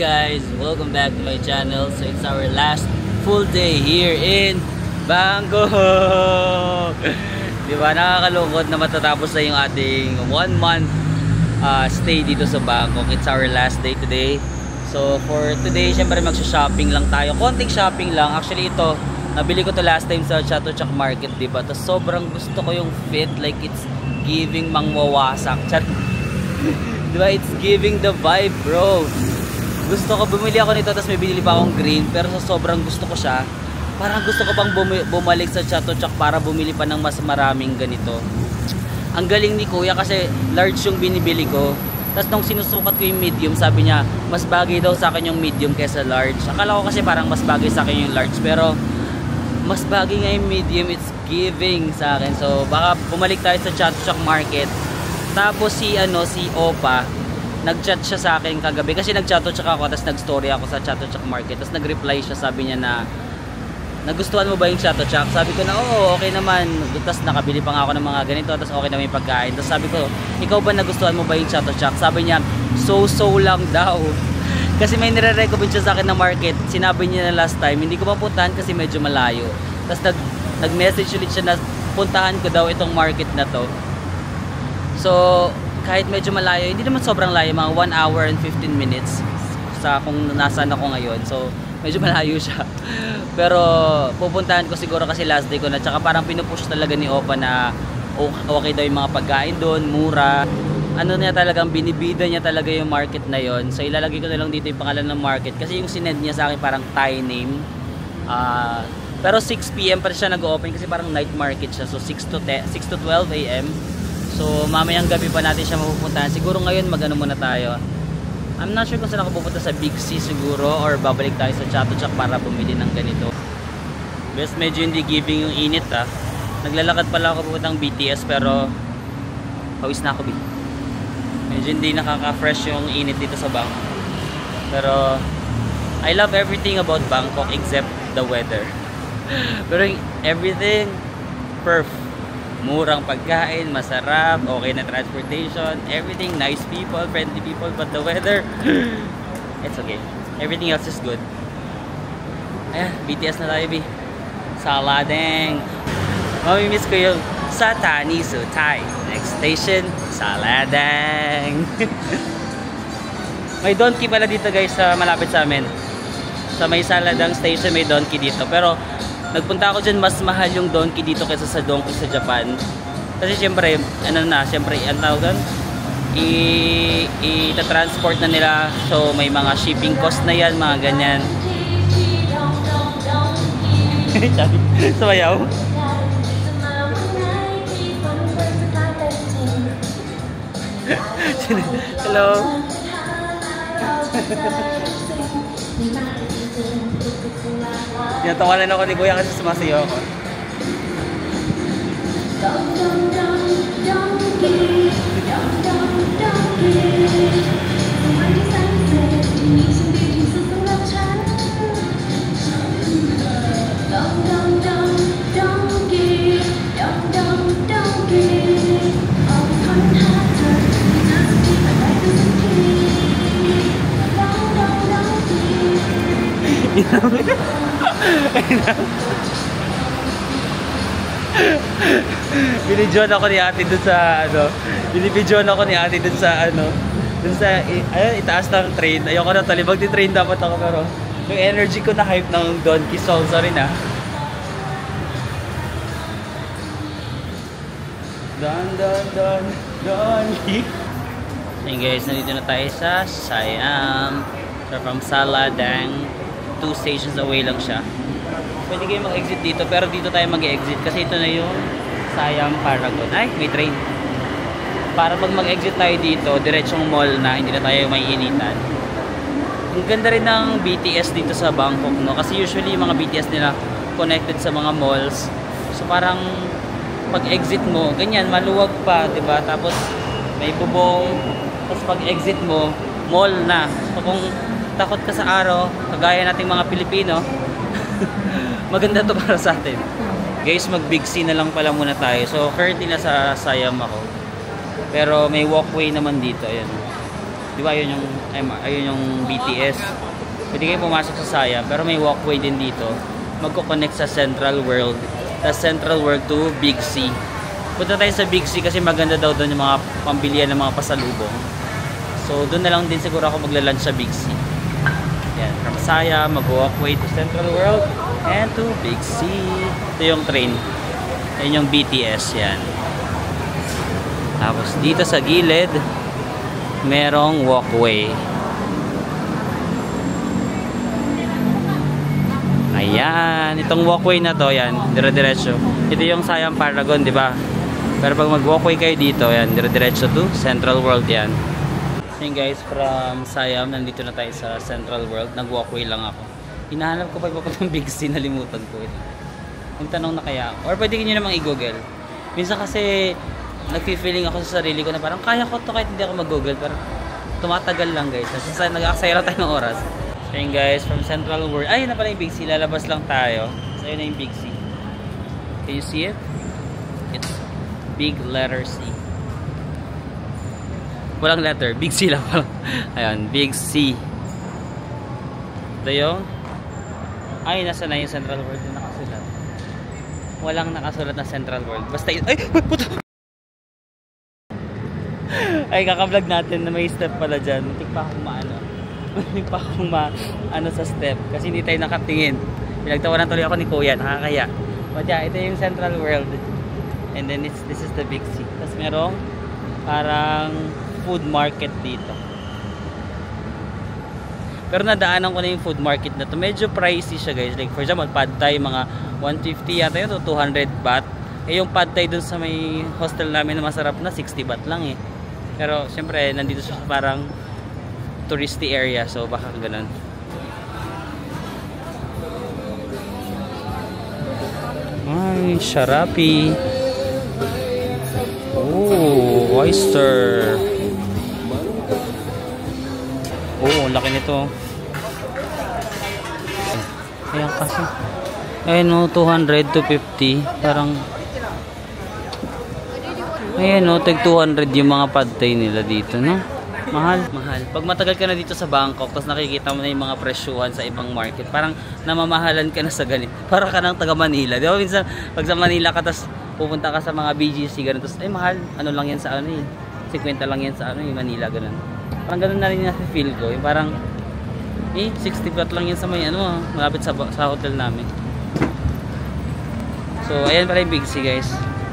guys, welcome back to my channel. So it's our last full day here in Bangkok. Diba, nakakalungkot na matatapos na yung ating 1 month stay dito sa Bangkok. It's our last day today. So for today, syempre magsha-shopping lang tayo. Konting shopping lang. Actually ito, nabili ko to last time sa Chatuchak Market, diba? Tapos sobrang gusto ko yung fit, like it's giving mangwawasak. Diba, it's giving the vibe, bro. Gusto ko, bumili ako nito, tapos may binili pa akong green, pero sa sobrang gusto ko siya, parang gusto ko pang bumalik sa Chatuchak para bumili pa ng mas maraming ganito. Ang galing ni kuya kasi large yung binibili ko. Tapos nung sinusukat ko yung medium, sabi niya mas bagay daw sa akin yung medium kaysa large. Akala ko kasi parang mas bagay sa akin yung large, pero mas bagay nga yung medium. It's giving sa akin. So baka bumalik tayo sa Chatuchak Market. Tapos si Opa, nag-chat siya sa akin kagabi kasi nag-Chatuchak ako, tapos nag-story ako sa Chatuchak Market. Tapos nag-reply siya, sabi niya na nagustuhan mo ba yung Chatuchak? Sabi ko na oo, okay naman. Tapos nakabili pa nga ako ng mga ganito, tapos okay naman yung pagkain. Tapos sabi ko, ikaw ba nagustuhan mo ba yung Chatuchak? Sabi niya, so lang daw. Kasi may nire-recommend siya sa akin na market. Sinabi niya na last time, hindi ko mapuntahan kasi medyo malayo. Tapos nag-message ulit siya na puntahan ko daw itong market na to. So kahit medyo malayo, hindi naman sobrang layo, mga 1 hour and 15 minutes sa kung nasaan ako ngayon. So medyo malayo siya. Pero pupuntahan ko siguro kasi last day ko na. Tsaka parang pinupush talaga ni Opa na okay daw yung mga pagkain doon, mura. Ano niya talagang binibida niya talaga yung market na yon. So ilalagay ko na lang dito yung pangalan ng market kasi yung sinend niya sa akin parang Thai name. Pero 6 PM pa siya nag-open kasi parang night market siya. So 6 to 12 AM. So mamayang gabi pa natin siya mapupuntahan. Siguro ngayon magano muna tayo. I'm not sure kung saan ako pupunta, sa Big C siguro or babalik tayo sa Chatuchak para bumili ng ganito. Best medyo hindi giving yung init Naglalakad pala ako pupuntang BTS pero pawis na ako Medyo hindi nakaka-fresh yung init dito sa Bangkok. Pero I love everything about Bangkok except the weather. Pero everything perfect. Murang pagkain, masarap, okay na transportation, everything, nice people, friendly people, but the weather, it's okay. Everything else is good. Ayan, BTS na tayo, Saladeng. Mamimiss ko yung Satani Sutai. Next station, Saladeng. May donkey pala dito guys, sa malapit sa amin. Sa may Saladang station may donkey dito, pero nagpunta ako dyan, mas mahal yung donkey dito kaysa sa donkey sa Japan. Kasi syempre, ang tawag doon, ita-transport na nila. So may mga shipping cost na yan, mga ganyan. Sumayaw. Hello. Tinatawanan ako ni Kuya kasi sumasayaw ako. Binidyoan ako ni ate dun sa binibidyoan ako ni ate dun sa dun sa ayun, itaas ng train. Ayoko na talibag di train dapat ako, pero yung energy ko na hype ng donkey song. Sorry na. Donkey. Hey guys, nandito na tayo sa Siam. So from Saladang, 2 stations away lang siya. Pwede kayo mag-exit dito, pero dito tayo mag-exit kasi ito na yung Siam Paragon. Ay, may train. Para pag mag-exit tayo dito, diretsong mall na, hindi na tayo may initan. Ang ganda rin ng BTS dito sa Bangkok, no? Kasi usually yung mga BTS nila connected sa mga malls. So parang pag-exit mo, ganyan, maluwag pa, diba? Tapos may bubong. Tapos pag-exit mo, mall na. So kung takot ka sa araw, kagaya nating mga Pilipino, maganda to para sa atin. Guys, mag Big C na lang pala muna tayo. So currently nasa Siam ako. Pero may walkway naman dito, ayan. Di ba ayun yung BTS. Pwede kayo pumasok sa Siam, pero may walkway din dito. Magko-connect sa Central World. Sa Central World to Big C. Punta tayo sa Big C kasi maganda daw doon yung mga pambilihan ng mga pasalubong. So doon na lang din siguro ako magla-lunch sa Big C. Yan, from Siam, mag-walkway to Central World and to Big C. Ito yung train. Yan yung BTS yan. Tapos dito sa gilid merong walkway. Ayan, itong walkway na to, yan, dire-diretso. Ito yung Siam Paragon, di ba? Pero pag mag-walkway kayo dito, yan, dire-diretso to Central World yan. Ayun guys, from Siam, nandito na tayo sa Central World. Nag-walkway lang ako. Hinahanap ko pa yung Big C, nalimutan ko ito. Yung tanong na kaya ako. Or pwede nyo namang i-google. Minsan kasi nag-feeling ako sa sarili ko na parang kaya ko to kahit hindi ako mag-google. Pero tumatagal lang guys. Kasi nag-aksaya tayo ng oras. Ayun guys, from Central World. Ayun na pala yung Big C. Lalabas lang tayo. So ayun na yung Big C. Can you see it? It's big letter C. Walang letter. Big C lang pala. Ayun, Big C. Ito yung ay, nasa na yung Central World na nakasulat. Walang nakasulat na Central World. Basta yun. Ay! Puto! Ay, kaka-vlog natin na may step pala dyan. Muntik pa akong maano. Muntik pa akong maano sa step. Kasi hindi tayo nakatingin. Pinagtawanan tuloy ako ni Kuya. Nakakaya. But yeah, ito yung Central World. And then this is the Big C. Tapos merong parang food market dito. Pero nadaanan ko na yung food market na to. Medyo pricey siya guys. Like for example, pad thai mga 150 yata yun to 200 baht. Eh yung pad thai dun sa may hostel namin na masarap na 60 baht lang eh. Pero syempre nandito siya parang touristy area. So baka ganun. Ay, Sharapi. Oh, oyster. Oh, laki nito. Ayan kasi. Ayan o, 200 to 50. Parang ayan o, tag 200 yung mga pad thai nila dito, no? Mahal, mahal. Pag matagal ka na dito sa Bangkok, tapos nakikita mo na yung mga presyuhan sa ibang market, parang namamahalan ka na sa ganito. Parang ka ng taga Manila. Di ba minsan, pag sa Manila ka, tapos pupunta ka sa mga BGC, ganun. Tapos, ay mahal, ano lang yan sa ano eh. 50 lang yan sa ano eh, Manila, ganun. Parang ganun na rin yung feel ko. Yung parang, 60 baht lang yan sa may ano, malapit sa hotel namin. So, ayan pala yung Big C, guys.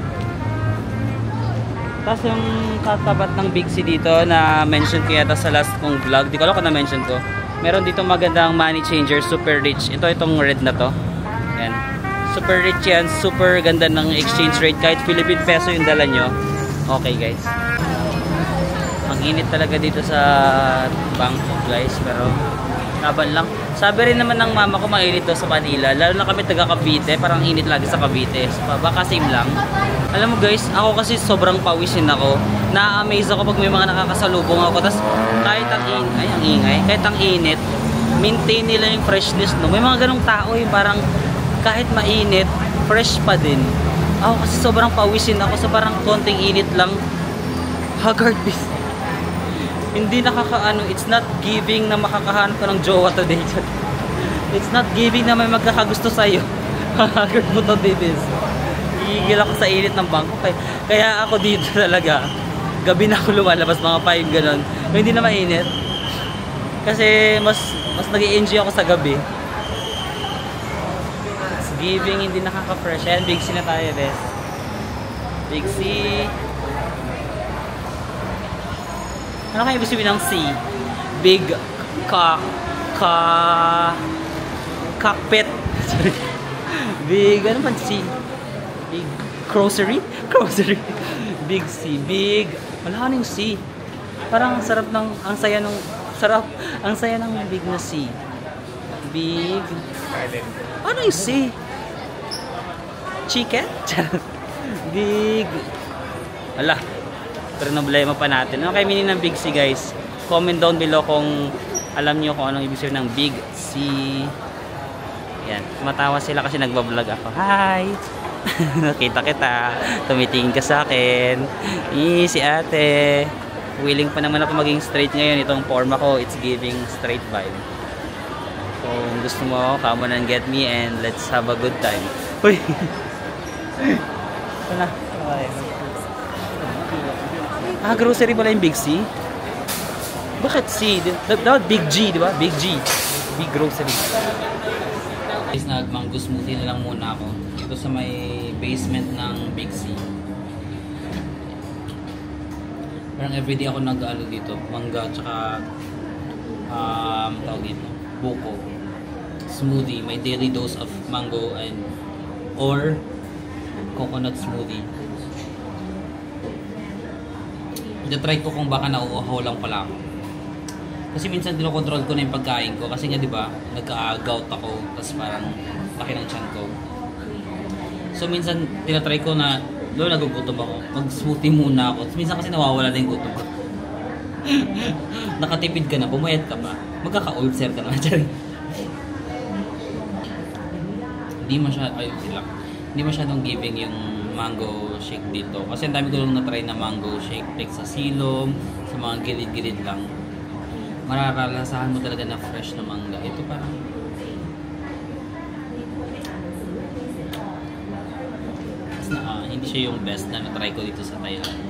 Tapos yung katapat ng Big C dito na mention ko yata sa last kong vlog, di ko alam kung na-mention ko. Meron dito magandang money changer, super rich. Ito, itong red na to. Ayan. Super rich yan, super ganda ng exchange rate. Kahit Philippine peso yung dala nyo. Okay guys. Ang init talaga dito sa Bangkok guys, pero laban lang. Sabi rin naman ng mama ko mainit daw sa Manila. Lalo na kami taga Cavite, parang init lagi sa Cavite. So, baka same lang. Alam mo guys, ako kasi sobrang pawisin ako. Na-amaze ako pag may mga nakakasalubong ako. Tapos kahit ang ingay, kahit ang init, maintain nila yung freshness, no? May mga ganong tao yung parang kahit mainit, fresh pa din. Ako kasi sobrang pawisin ako sa parang konting init lang. Haggard bis. Hindi nakakaano, it's not giving na makakahanap ka ng jowa today. It's not giving na may magkakagusto sa'yo. Haggard mo to, bibis. Hihigil ako sa init ng Bangkok. Kaya ako dito talaga. Gabi na ako lumalabas, mga 5 ganon. Pero hindi na mainit. Kasi mas nag-i-enjoy ako sa gabi. It's giving, hindi nakaka-fresh. Ayan, Big C na tayo, bes. Big C. Ano kaya ibig sabihin ng C? Big cockpit. Sorry. Big, ano man C? Big grocery? Grocery. Big C. Big, wala ka ng C. Parang sarap ng, ang saya ng big na C. Big. Ano yung C? Chicken? Big. Wala. Pero problema pa natin. Ano kayo meaning ng Big C guys? Comment down below kung alam nyo kung anong ibig sabihin ng Big C. Yan. Matawa sila kasi nagbablog ako. Hi! Nakita kita. Tumitingin ka sa akin. Si ate. willing pa naman ako maging straight ngayon. Itong forma ko, it's giving straight vibe. So, kung gusto mo, come on and get me and let's have a good time. Uy! Ito na. Ah, grocery pala yung Big C? Bakit C? Dapat Big G, di ba? Big G. Big grocery. Guys, nag-mango smoothie na lang muna ako. Ito sa may basement ng Big C. Parang everyday ako nag-alo dito. Mangga, tsaka tawag dito, buko. Smoothie. My daily dose of mango and or coconut smoothie. Ito-try ko kung baka nauuhaw lang pala ako. Kasi minsan dinokontrol ko na yung pagkain ko. Kasi nga diba, nagka-gout ako. Tapos parang laki ng tiyan ko. So minsan tinatry ko na doon nagugutom ako. Mag-smoothie muna ako. Minsan kasi nawawala na yung gutom ko. Nakatipid ka na, pumayat ka pa. Magkaka-ulcer ka na. Hindi masyadong giving yung mango shake dito. Kasi ang dami ko lang na-try na mango shake. Like sa silong, sa mga gilid-gilid lang. Mararalasahan mo talaga na fresh na mangga. Ito parang hindi siya yung best na na-try ko dito sa Thailand.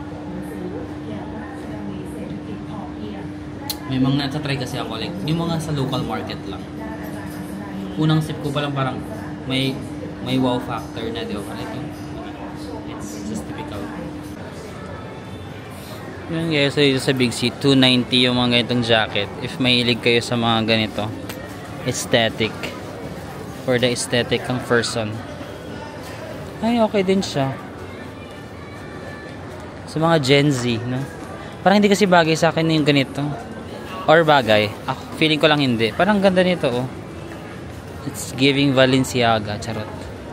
May mga nasa-try kasi ako like yung mga sa local market lang. Unang sip ko pa lang parang may wow factor na, di ba? It's just typical. Yun guys, so dito sa Big C, 290 yung mga ganitong jacket. If mahilig kayo sa mga ganito, aesthetic. For the aesthetic ng person. Ay, okay din siya. Sa mga Gen Z, no? Parang hindi kasi bagay sa akin yung ganito. Or bagay. Ako, feeling ko lang hindi. Parang ganda nito, oh. It's giving Balenciaga. Charot.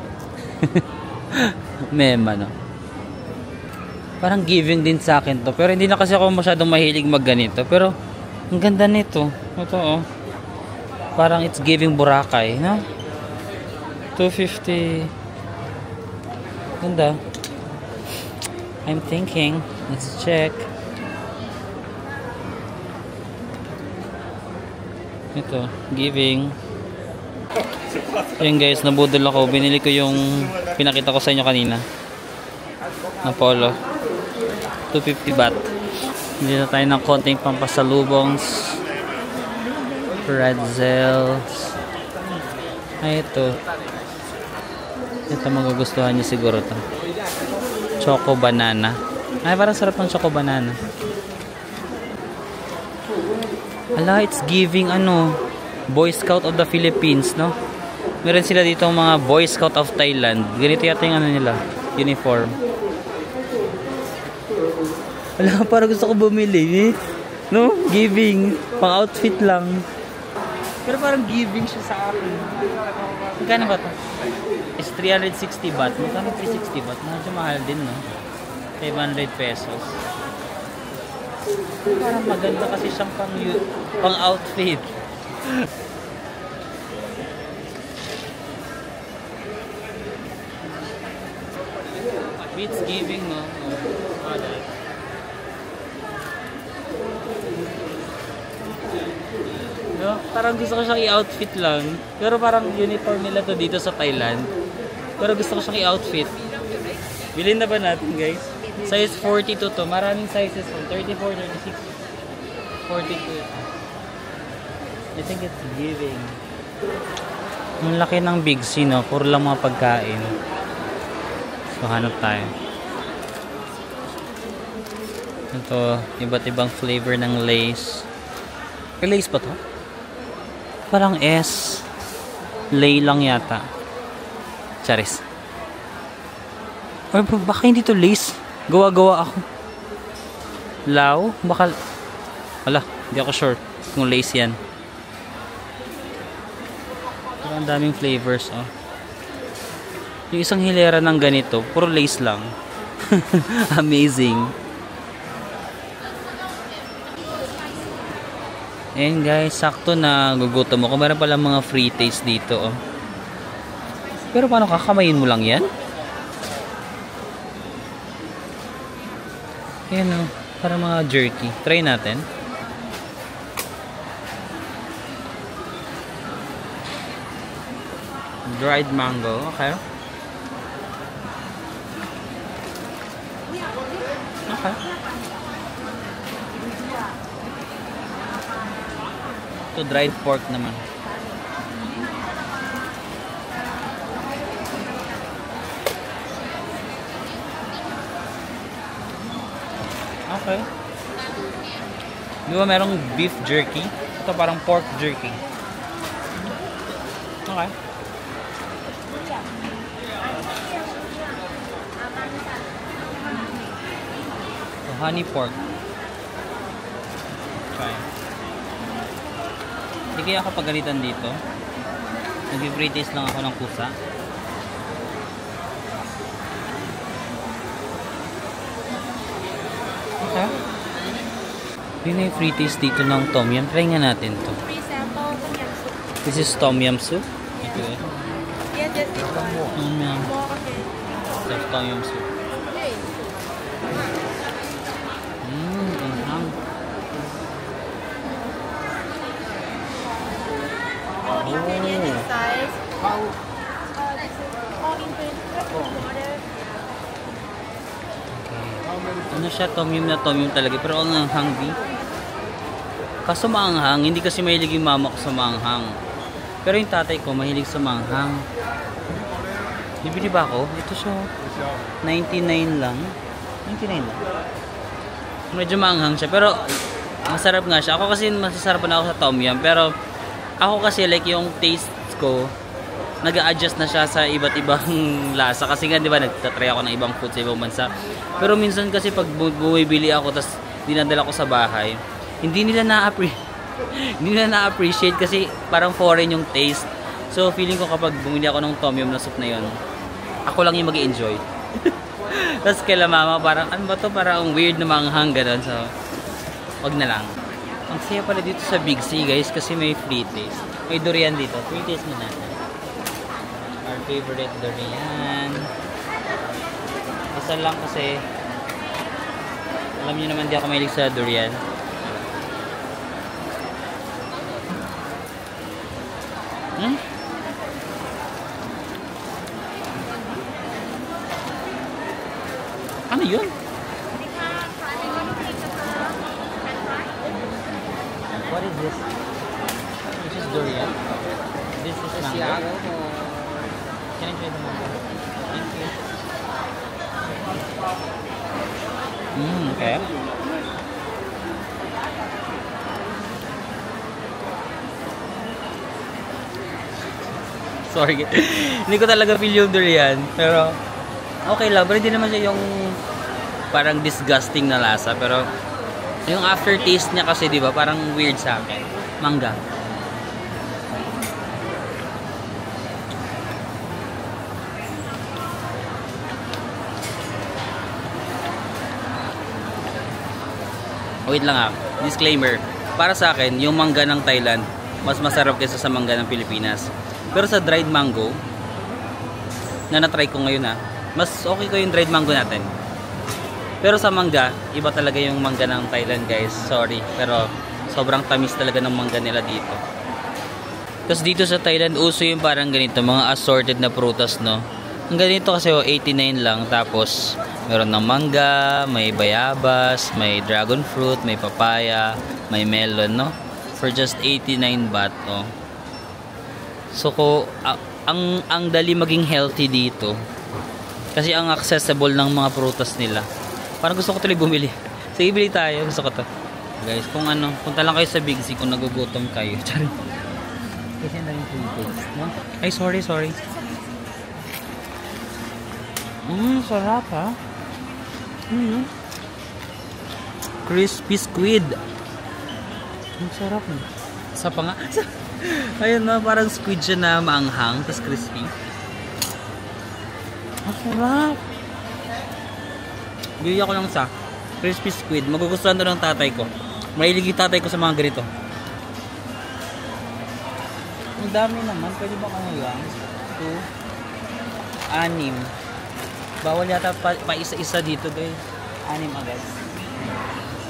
Mema, no? Parang giving din sa akin to. Pero hindi na kasi ako masyadong mahilig magganito. Pero, ang ganda nito. Ito, oh. Parang it's giving Boracay, no? 250. Ganda. I'm thinking. Let's check. Ito, giving. Ayun guys, nabudol ako. Binili ko yung pinakita ko sa inyo kanina. Na polo. 250 baht. Hindi na tayo ng konting pampasalubongs. Pretzels. Ay, ito. Ito magugustuhan niyo siguro to. Choco banana. Ay, parang sarap ng choco banana. Ala, it's giving ano, Boy Scout of the Philippines, no? Meron sila dito mga Boy Scout of Thailand. Ganito yata yung ano nila, uniform. Ala, parang gusto ko bumili, eh. No? Giving. Pang outfit lang. Pero parang giving siya sa akin. Magkano ba ito? It's 360 baht. Magkano 360 baht? Medyo mahal din, no? 500 pesos. Parang maganda kasi siyang pang outfit. It's giving, no? No? Parang gusto ko siyang i-outfit lang. Pero parang uniform nila to dito sa Thailand. Pero gusto ko siyang i-outfit. Bilhin na ba natin, guys? Size 42 to. Maraming sizes from 34, 36, 42. I think it's giving. Ang laki ng Big C, no? Puro lang mga pagkain. So, hanap tayo. Ito, iba't ibang flavor ng Lays. May Lays ba to? Parang S. Lay lang yata. Charis. Or baka hindi to Lays. Gawa-gawa ako. Lao? Baka... Wala, hindi ako sure kung Lays yan. Pero ang daming flavors, oh. Yung isang hilera ng ganito, puro Lays lang. Amazing. Ayan guys, sakto na gugutom ako. Meron pala mga free taste dito, oh. Pero paano kakamayin mo lang yan? Ayan, oh. Para mga jerky. Try natin. Dried mango. Okay. Okay. Ito dried pork naman. Okay. Di ba merong beef jerky? Ito parang pork jerky. Okay. So, honey pork. Try. Hindi kaya ako pagalitan dito. Nag-free taste lang ako ng kusa. Okay. Yun na yung free taste dito ng tom yum. Try nga natin to. This is tom yum soup? Okay. Yeah, just this one. Tom yum. Okay. That's tom yum soup. Anghang. All ingredients size. All ingredients water. Ano siya, tom yum na tom yum talaga. Pero ang anghang di. Kaso maanghang, hindi kasi mahilig yung mama ko sa maanghang. Pero yung tatay ko mahilig sa maanghang. Bibili ba ako? Ito siya. 99 lang. 99 lang. Medyo maanghang siya. Pero masarap nga siya. Ako kasi masasarapan ako sa tom yum. Pero ako kasi like yung taste ko, nag-a-adjust na siya sa iba't ibang lasa. Kasi nga, di ba, nagtatry ako ng ibang food sa ibang bansa. Pero minsan kasi pag bumibili ako, tapos dinadala ko sa bahay, hindi nila na-appreciate kasi parang foreign yung taste. So, feeling ko kapag bumili ako ng tom yum na soup na yun, ako lang yung mag-i-enjoy. Tapos kaila mama, parang, ano ba to? Parang weird na manghang, gano'n. So, wag na lang. Ang saya pala dito sa Big C, guys, kasi may free taste. May durian dito. Free taste mo natin. Our favorite durian. Isa lang kasi alam niyo naman di ako mahilig sa durian. Ano yun? What is this? This is durian. This is mango. Can I try the mango? Thank you. Okay. Sorry. Hindi ko talaga feel yung durian. Pero, okay lang. Pero hindi naman siya yung parang disgusting na lasa. Pero, yung aftertaste niya kasi, di ba, parang weird sa akin. Mangga. Wait lang disclaimer, para sa akin yung mangga ng Thailand mas masarap kaysa sa mangga ng Pilipinas. Pero sa dried mango na na-try ko ngayon mas okay ko yung dried mango natin. Pero sa mangga, iba talaga yung mangga ng Thailand, guys. Sorry, pero sobrang tamis talaga ng mangga nila dito. Tapos dito sa Thailand uso yung parang ganito, mga assorted na prutas, no. Ang ganito kasi 89 lang, tapos meron ng mangga, may bayabas, may dragon fruit, may papaya, may melon, no? For just 89 baht, oh. So, ang dali maging healthy dito. Kasi ang accessible ng mga prutas nila. Parang gusto ko tuloy bumili. Sige, bili tayo. Gusto ko to. Guys, kung punta lang kayo sa Big C kung nagugutom kayo. Sorry. Kasi ang daming food, no? Ay, sorry. Sarap crispy squid. Ang sarap sa pa nga. Ayun na, parang squid siya na maanghang, tas crispy. Ang sarap. Bili ako lang sa crispy squid. Magugustuhan to ng tatay ko. Mahilig yung tatay ko sa mga ganito. Ang dami naman. Pwede ba kami lang? 2, 6. Bawal yata pa isa-isa dito, guys. 6 agad.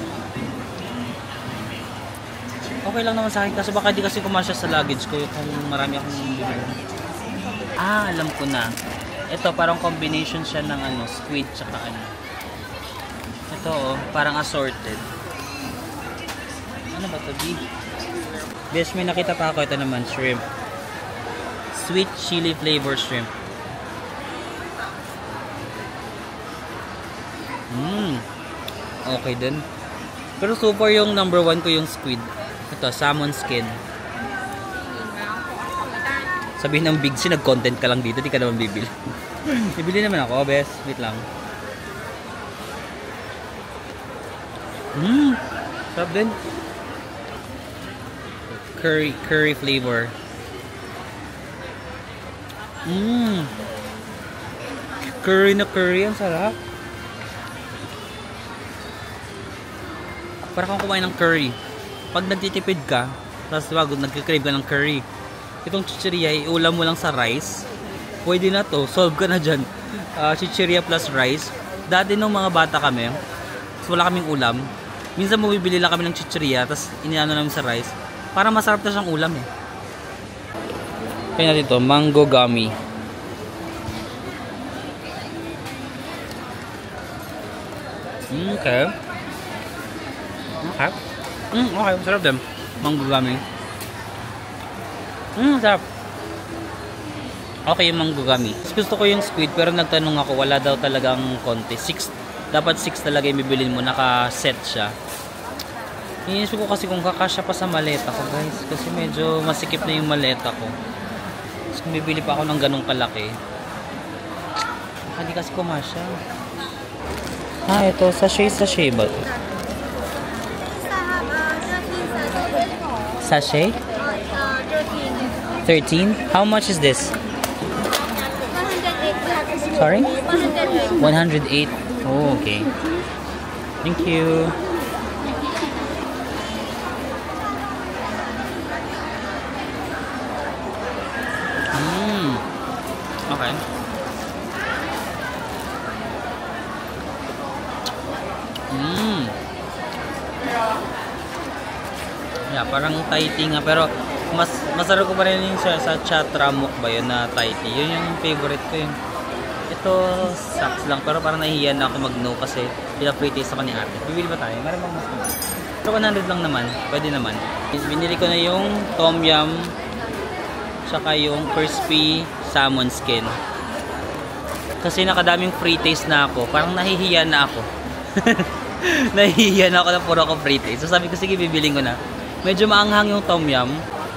Okay lang naman sa akin kasi baka di kasi kumasya sa luggage ko kung marami akong bibili. Ah, alam ko na. Ito parang combination siya ng ano, squid tsaka ano. Ito oh, parang assorted. Ano ba ito, B? Bes, may nakita pa ako. Ito naman, shrimp. Sweet chili flavor shrimp. Okay din. Pero super yung number 1 ko yung squid. Ito, salmon skin. Sabihin ng Big C, nag-content ka lang dito, di ka naman bibili. Bibili naman ako, bes. Wait lang. Sarap din. Curry flavor. Curry na curry, ang sarap. Para kang kumain ng curry. Pag nagtitipid ka, tapos wag nagki-crave ka ng curry. Itong chichirya, iulam mo lang sa rice. Pwede na to, solve ka na dyan. Chichirya plus rice. Dati nung mga bata kami, wala kaming ulam. Minsan bumibili lang kami ng chichirya, tapos iniano namin sa rice. Para masarap na siyang ulam eh. Kaya natin ito, mango gummy. Okay. Okay. Okay, sarap din. Mango gummy. Sarap. Okay yung mango gummy. Gusto ko yung squid pero nagtanong ako, wala daw talagang konti. Dapat 6 talaga yung bibilin mo, naka-set siya. Iniisip ko kasi kung kakasya pa sa maleta ko, guys. Kasi medyo masikip na yung maleta ko. Tapos kung bibili pa ako ng ganong kalaki, hindi kasi kumasya. Ito, sachet ba ito? Sachet? 13? How much is this? 108. Sorry? 108. 108. Oh, okay. Thank you. Okay. Yeah, parang Thai tea nga, pero masarap ko pa rin yung sa chat ramok ba yun na Thai tea. Yun yung favorite ko yun. Ito sucks lang, pero parang nahihiyan na ako mag-no kasi pina-free taste ako ni ate. Bibili ba tayo? Meron bang mas naman? Pero 100 lang naman, pwede naman. Binili ko na yung tom yum tsaka yung crispy salmon skin. Kasi nakadaming free taste na ako, parang nahihiyan na ako. Nahihiyan na ako na puro ako free taste. So sabi ko, sige, bibiling ko na. Medyo maanghang yung tom yum.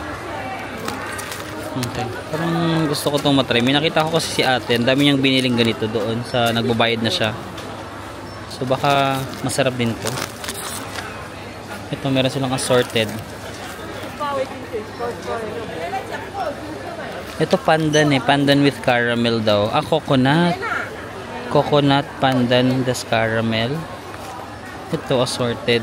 Okay. Parang gusto ko itong matry. May nakita ko kasi si ate, ang dami niyang biniling ganito doon sa nagbabayad na siya. So baka masarap din to. Ito, meron silang assorted. Ito pandan eh. Pandan with caramel daw. Coconut. Coconut pandan das caramel. Ito assorted.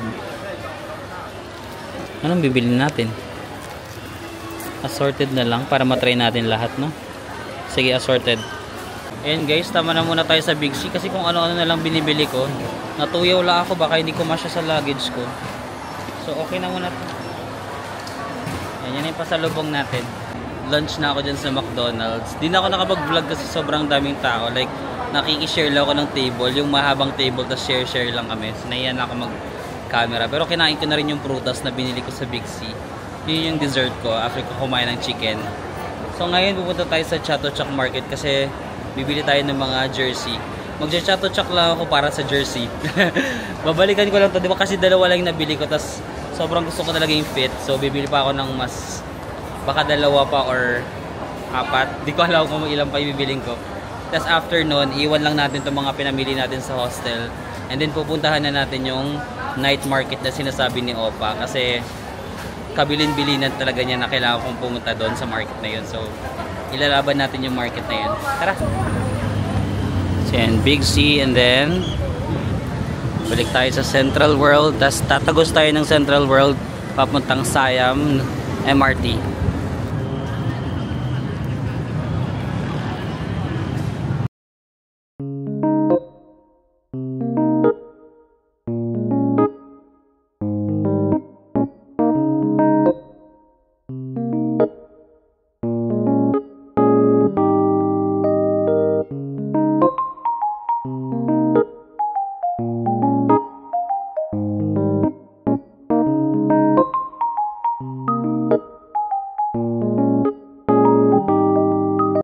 Anong bibilin natin? Assorted na lang para matry natin lahat, no? Sige, assorted. Ayan guys, tama na muna tayo sa Big C kasi kung ano-ano na lang binibili ko. Natuyaw lang ako, baka hindi ko masya sa luggage ko. So okay na muna to. Ayan, yan yung pasalubong natin. Lunch na ako dyan sa McDonald's. Di na ako nakapag-vlog kasi sobrang daming tao. Like, nakikishare lang ako ng table. Yung mahabang table, tapos share-share lang kami. So nahiyan ako mag-camera. Pero kinain ko na rin yung prutas na binili ko sa Big C. Yun yung dessert ko after ko kumain ng chicken. So ngayon pupunta tayo sa Chatuchak Market kasi bibili tayo ng mga jersey. Magcha-Chatuchak lang ako para sa jersey. Babalikan ko lang to, di ba kasi dalawa lang yung nabili ko, tas sobrang gusto ko talaga yung fit. So bibili pa ako ng mas, baka dalawa pa or 4. Di ko alam kung ilang pa ibibiling ko. Tas after nun, iwan lang natin itong mga pinamili natin sa hostel. And then pupuntahan na natin yung night market na sinasabi ni Opa kasi kabilin-bilinan talaga niya na kailangan kong pumunta doon sa market na yun. So, ilalaban natin yung market na yun. Tara! So, yan, Big C, and then balik tayo sa Central World. Tapos tatagos tayo ng Central World papuntang Siam MRT.